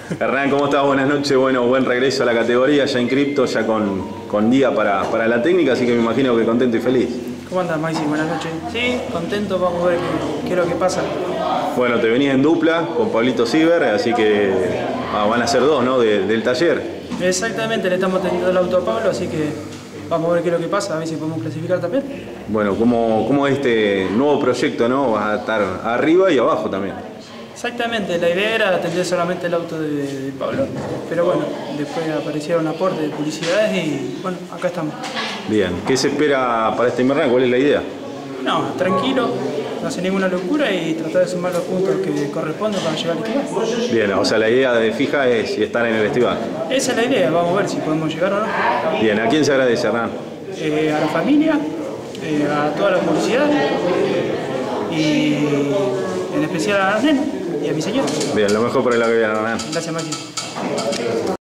Hernán, ¿cómo estás? Buenas noches. Bueno, buen regreso a la categoría, ya en cripto, ya con día para la técnica, así que me imagino que contento y feliz. ¿Cómo andas, Maxi? Buenas noches. Sí, contento, vamos a ver qué es lo que pasa. Bueno, te venís en dupla con Pablito Ciber, así que van a ser dos, ¿no? Del taller. Exactamente, le estamos teniendo el auto a Pablo, así que vamos a ver qué es lo que pasa, a ver si podemos clasificar también. Bueno, ¿cómo es este nuevo proyecto, no? Vas a estar arriba y abajo también. Exactamente, la idea era atender solamente el auto de Pablo, pero bueno, después aparecieron aportes de publicidades y bueno, acá estamos. Bien, ¿qué se espera para esta invernal? ¿Cuál es la idea? No, tranquilo, no hacer ninguna locura y tratar de sumar los puntos que corresponden para llegar al festival. Bien, o sea, la idea de fija es estar en el festival. Esa es la idea, vamos a ver si podemos llegar o no. Bien, ¿a quién se agradece, Hernán? A la familia, a toda la publicidad y en especial a la nena y a mi señor. Bien, lo mejor para la que viene, Hernán. Gracias, Maxi.